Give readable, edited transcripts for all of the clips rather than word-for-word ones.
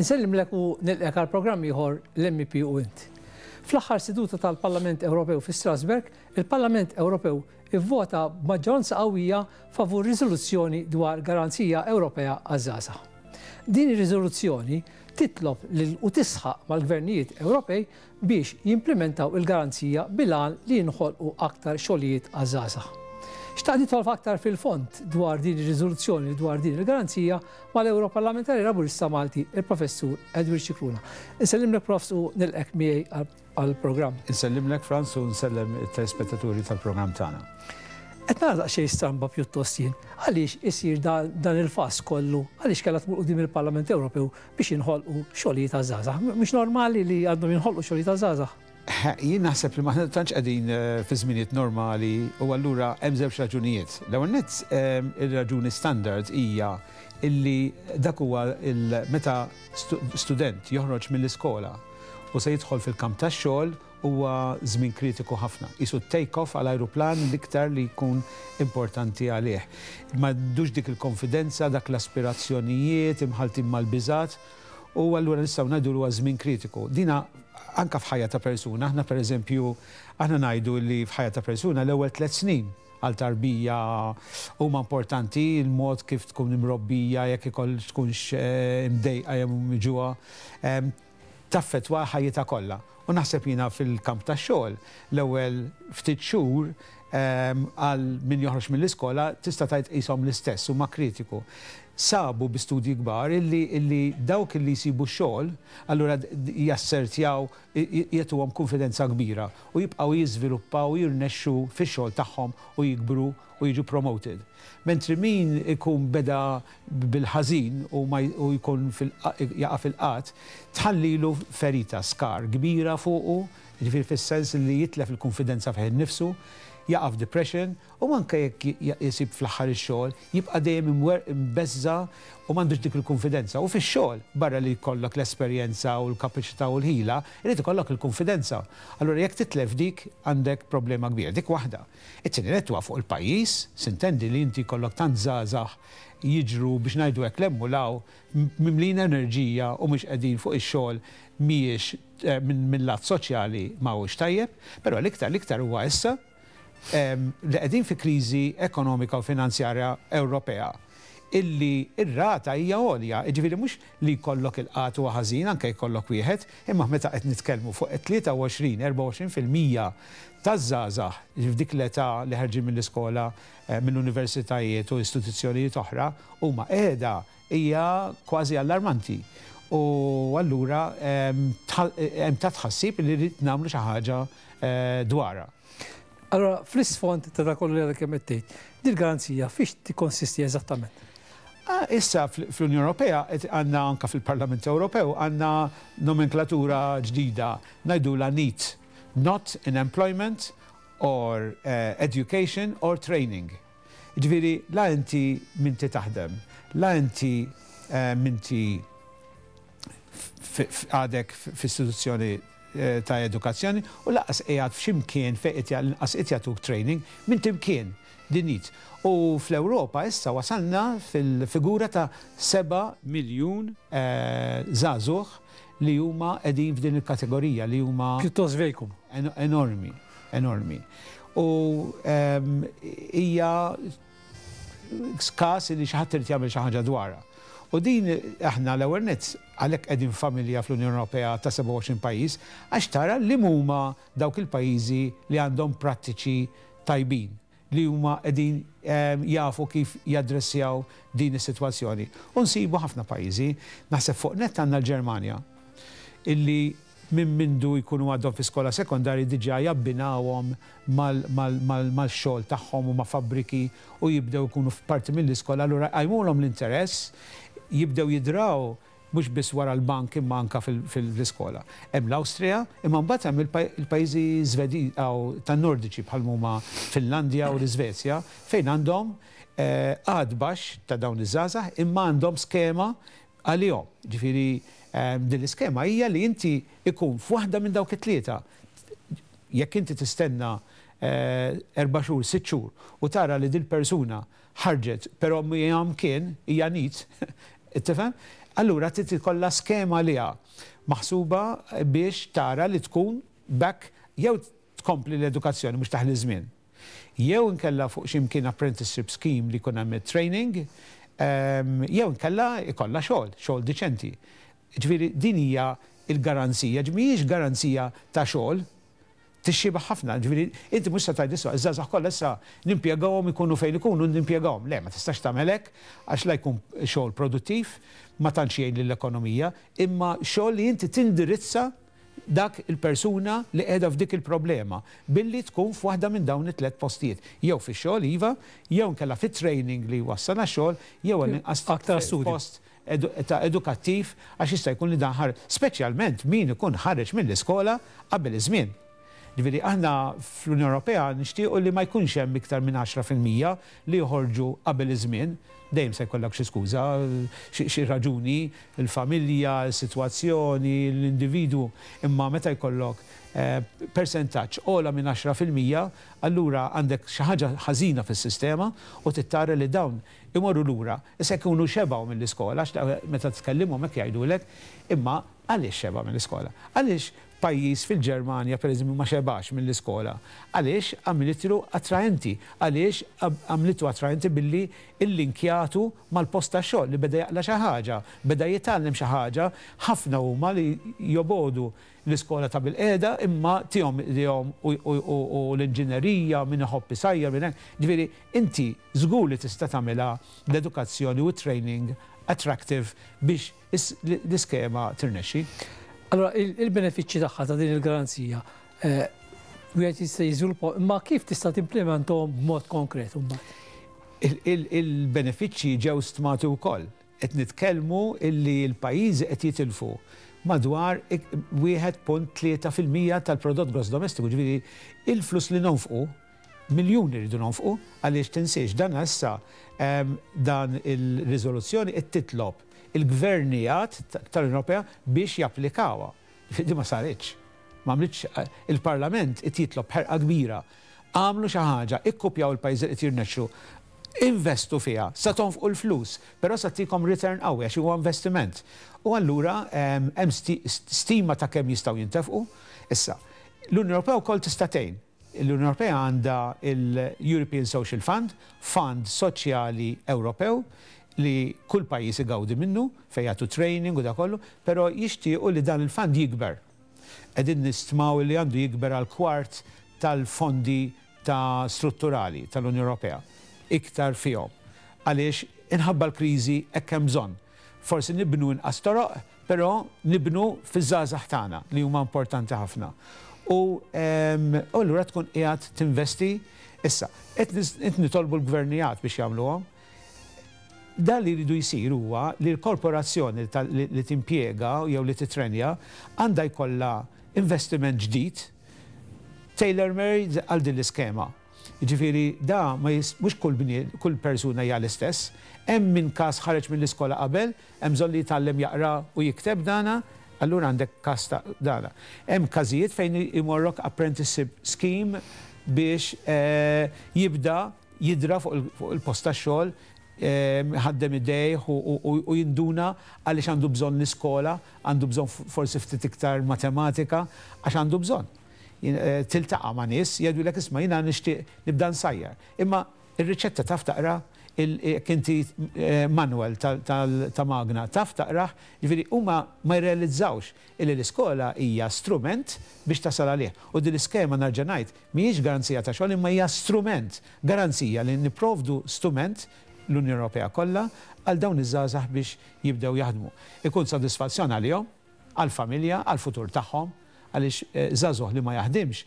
Insellimlek u nilqek għal programm ieħor l-MEP u inti. Fl-aħħar seduta tal-Parlament Ewropew fi Strasberg, il-Parlament Ewropew ivvota b'maġġoranza qawwija favur riżoluzzjoni dwar Garanzija Ewropea għaż-żgħażagħ. Din ir-riżoluzzjoni titlob u tisħaq mal-gvernijiet Ewropej biex jimplementaw il-garanzija bil-għan li jinħolqu aktar xogħlijiet għaż-żgħażagħ. Xtaqt nitolb aktar fil-font dwar din ir-riżoluzzjoni dwar din il-garanzija mal-Europarlamentari Laburista Malti, il-Professur Edward Cicluna. Insellimlek Profs u nilqek miegħi għall-programm. Insellimlek Franz u nsellem it-telespettaturi tal-programm tagħna. Qed nara xejn stramba pjuttost jien, għaliex isir dan il-fass kollu, għaliex kellha tmur quddiem il-Parlament Ewropew biex jinħolqu xogħlijiet għaż-żgħażagħ. Mhux normali li għandhom jinħolqu xogħlijiet għaż-żgħażagħ. Jien naħseb li ma tantx qegħdin fi żminijiet normali u allura hemm żewġ raġunijiet. L-ewwel nett ir-raġuni standard hija illi dak huwa meta student joħroġ mill-iskola u se jidħol fil-kamp tax-xogħol huwa żmien kritiku ħafna. Isu take-off għal ajruplan l-iktar li jkun importanti għalih. M'għandux dik il-konfidenza, dak l-aspirazzjonijiet, imħaltin mal-biżat u allura nistgħu ngħidu huwa żmien kritiku. Dina anka f'ħajja ta' persuna, aħna pereżempju aħna ngħidu li f'ħajja ta' persuna l-ewwel 3 snin għal tarbija huma importanti, il-mod kif tkun imrobbija, jekk ikollx tkunx imdejqa jew miġuha, taffettwa ħajjitha kollha. U naħseb jiena fil-kamp tax-xogħol l-ewwel ftit xhur għal min joħroġ mill-iskola tista' tgħid qishom l-istess huma kritiku. Sabu bi studji kbar illi dawk illi jsibu xogħol, allura jassertjaw jagħtuhom konfidenza kbira u jibqgħu jiżviluppaw jirnexxu fix-xogħol tagħhom u jikbru u jiġu promoted. Mentri min ikun beda bil-ħażin u jkun jaqa' fil-qatt, tħallilu ferita skar kbira fuqu, jiġifieri fis-sens li jitlef il-konfidenza fih innifsu, jaqa' f'depression u anke jekk jisib fl-aħħar ix-xogħol jibqa' dejjem imbeżża u m'għandux dik il-konfidenza. U fix-xogħol barra li jkollok l-esperjenza u l-kapaċità u l-ħila, irid ikollok il-konfidenza. Allura jekk titlef dik għandek problema kbira. Dik waħda. It-tieni qed fuq il-pajjiż, sintendi li inti jkollok tant żgħażagħ jiġru biex ngħidu hekk lemmulaw mimlin enerġija u mhux qegħdin fuq ix-xogħol mhijiex mill-lat soċjali m'hawnx tajjeb, però l-iktar huwa issa li qegħdin fi kriżi ekonomika u finanzjarja Ewropea illi ir-rata hija għolja, jiġifieri mhux li jkollok il-qat huwa ħażin anke jkollok wieħed, imma meta qed nitkellmu fuq 23-24% taż-żgħażagħ f'dik l-età li ħarġin mill-iskola mill-universitajiet u istituzzjonijiet oħra huma qiegħda hija kważi allarmanti. U allura hemm ta' tħassib li rrid nagħmlu xi ħaġa dwarha. Allora, fl-isfond ta' dak kollu li kemm qed tgħid, din garanzija fiex tikkonsisti eżattament? Issa fl-Unjoni Ewropea għandna anke fil-Parlament Ewropew għandna nomenklatura ġdida ngħidula NEET, not in employment or education or training. Ġifieri la inti minti taħdem, la inti minti għadek f'istituzzjoni ta' edukazzjoni u laqas qiegħed f'ximkien fejn qed jagħtuk training minn timkien din NEET. U fl-Ewropa issa wasalna fil-figura ta' 7 miljun żagħżugħ li huma qegħdin f'din il-kategorija li huma pjuttost vejkum. Enormi. U hija skas li xi ħadd irid jagħmel xi ħaġa dwarha. U din aħna l-ewwel nett għalhekk qegħdin familja fl-Unjoni Ewropea ta' 27 pajjiż għax tara li huma dawk il-pajjiżi li għandhom prattiċi tajbin li huma qegħdin jafu kif jaddressjaw din is-sitwazzjoni. U nsibu ħafna pajjiżi, naħseb fuq nett għandna l-Ġermanja illi minn mindu jkunu għadhom fi skola sekondarji diġà jabbinawhom mal-xogħol tagħhom u ma' fabbriki u jibdew ikunu f'parti mill-iskola allura għajmulhom l-interess jibdew jidraw mhux biss wara l-bank imma anke fil-iskola. Hemm l-Awstrija, imma mbagħad hemm il-pajjiżi Żvedi tan-Nordiċi bħal huma Finlandja u l-Iżvezja fejn għandhom għad baxx ta' dawn iż-żgħażagħ imma għandhom skema għalihom. Ġifieri din l-iskema hija li inti ikun f'waħda minn dawk it-tlieta. Jekk inti tistenna 4 xhur, 6 xhur u tara li din persuna ħarġet, però mhijam kien hija NEET, ittifhem? allura trid ikollha skema liha maħsuba biex tara li tkun bekk jew tkompli l-edukazzjoni mhux taħli żmien. Jew inkella fuq x'imkien apprenticeship scheme li jkun hemm training, jew inkella ikollha xogħol diċenti. Ġifieri din hija il-garanzija, mhijiex garanzija ta' xogħol, tixxibaħ ħafna, ġifieri inti mhux se tgħid issa iż-żgħażagħ kollha issa nimpjegawhom ikunu fejn ikunu nimpjegawhom. Le, ma tistax tagħmel hekk għax la jkun xogħol produttiv, ma tantx jgħin lill-ekonomija, imma xogħol li inti tindirizza dak il-persuna li qiegħda f'dik il-problema billi tkun f'waħda minn dawn it-tliet postijiet. Jew fix-xogħol iva, jew nkella fit-training li wassal għax-xogħol, jew aktar post ta' edukattiv għax jista' jkun li dan speċjalment min ikun ħareġ mill-iskola qabel iż-żmien. Ġifieri aħna fl-Unjoni Ewropea nixtiequ li ma jkunx hemm iktar minn 10% li joħorġu qabel iż-żmien. Dejjem se jkollok xi skuża, xi raġuni, il-familja, is-sitwazzjoni, l-individwu, imma meta jkollok persentaġġ ogħla minn 10%, allura għandek xi ħaġa ħażina fis-sistema u tittara li dawn imorru lura. Issa jkunu xebgħu mill-iskola, meta tkellimhom hekk jgħidulek, imma għaliex xebgħu mill-iskola? Għaliex pajjiż fil-Ġermanja pereżempju ma xebax mill-iskola? Għaliex għamlitlu attraenti? Għaliex għamlitu attraenti billi il-linkjatu mal-post tax-xogħol li beda jaqla xi ħaġa, beda jitgħallem xi ħaġa, ħafna huma li jobodu l-iskola ta' bil-qiegħda imma tihom u l-inġinerija min iħobb isajjar minn hekk. Ġifieri inti żgur li tista' tagħmilha l-edukazzjoni u training attractive biex l-iskema tirnexxi. Allora, il-benefiċċji tagħha ta' din il-garanzija wieħed jista' jiżviluppa, imma kif tista' timplementhom b'mod konkret mbagħad? Il-benefiċċji ġew stmati wkoll. Qed nitkellmu illi l-pajjiżi qed jitilfu madwar 1.3% tal-prodott gross domestiku, ġifieri il-flus li nonfqu miljuni rridu nonfqu għaliex tinsiex dan issa dan il-riżoluzzjoni qed titlob il-gvernijat tal-Ewropea biex japplikawha. Di ma saritx. Ma għamlitx il-Parlament qed jitlob ħerqa kbira. Għamlu xi ħaġa, ikkupjaw il-pajjiż qed jirnexxu, investu fiha, sa tonfqu l-flus, però sa tikom return qawwi għax huwa investiment. U allura hemm stima ta' kemm jistgħu jintefqu. Issa, l-Unjoni Ewropea wkoll tista' tgħin. L-Unjoni Ewropea għandha il-European Social Fund, fond soċjali Ewropew, li kull pajjiż igawdi minnu fejn jagħtu training u da kollu, però jixtiequ li dan il-fond jikber. Qegħdin nistmaw li għandu jikber għal kwart tal-fondi ta' strutturali tal-Unjoni Ewropea. Iktar fihom. Għaliex inħabba l-kriżi hekk hemm bżonn. Forsi nibnu inqas toroq, però nibnu fiż-żgħażagħ tagħna li huma importanti ħafna. U allura tkun qiegħed tinvesti issa. Qed nitolbu l-gvernijat biex jagħmluhom. Dan li jridu jsir huwa li l-korporazzjoni li timpjega jew li titrenja għandha jkollha investiment ġdid tailor-made għal din l-iskema. Jiġifieri da mhux kull persuna hija l-istess. Hemm min każ ħareġ mill-iskola qabel, hemm bżonn li jitgħallem jaqra u jikteb dana, allura għandek każ ta' dana. Hemm każijiet fejn imorrok apprenticeship scheme biex jibda jidra fuq il-post tax-xogħol ħaddem id-dejh u jinduna għaliex għandu bżonn l-iskola, għandu bżonn forsi ftit iktar matematika, għax għandu bżonn. Tiltaqa' ma' nies jgħidulek isma' jiena nixtieq nibda nsajjar. Imma ir-riċetta taf taqra kinti manual ta' magna taf taqra, jiġifieri huma ma jrealizzawx illi l-iskola hija strument biex tasal għalih. U din l-iskema narġa' ngħid mhijiex garanzija ta' xogħol imma hija strument, garanzija li nipprovdu strument l-Unjoni Ewropea kollha għal dawn iż-żgħażagħ biex jibdew jaħdmu. Ikun sodisfazzjon għalihom, għall-familja, għall-futur tagħhom, għaliex żagħżugħ li ma jaħdimx,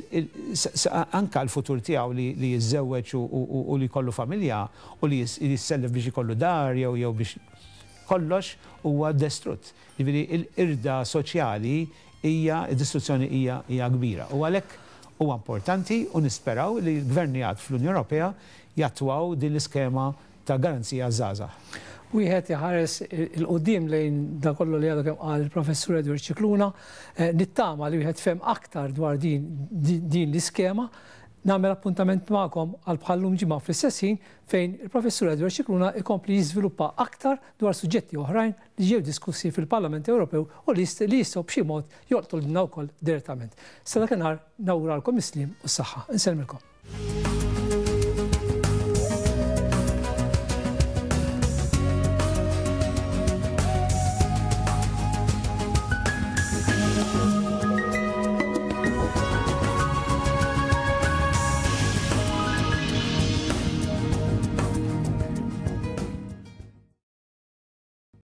anke l-futur tiegħu li jiżżewweġ u li jkollu familja u li jissellef biex ikollu dar jew biex kollox huwa destrutt. Jiġifieri l-irda soċjali hija d-distruzzjoni hija kbira. U għalhekk huwa importanti u nisperaw li l-gvernijat fl-Unjoni Ewropea jattwaw din l-iskema ta' garanzija żgħażagħ. Wieħed jaħares il-qudiem lejn da kollu li għadu kemm qal il-professur Edward Cicluna, nittama li wieħed fem aktar dwar din l-iskema, Nagħmel appuntament magħkom għal bħallum ġimgħa fl-istess ħin fejn il-Professur Edward Scicluna jkompli jiżviluppa aktar dwar suġġetti oħrajn li ġew diskussi fil-Parlament Ewropew u li jistgħu b'xi mod joqtolbna wkoll direttament. Sa dakinhar nawguralkom is-slim u s-saħħa. Insellmilkom.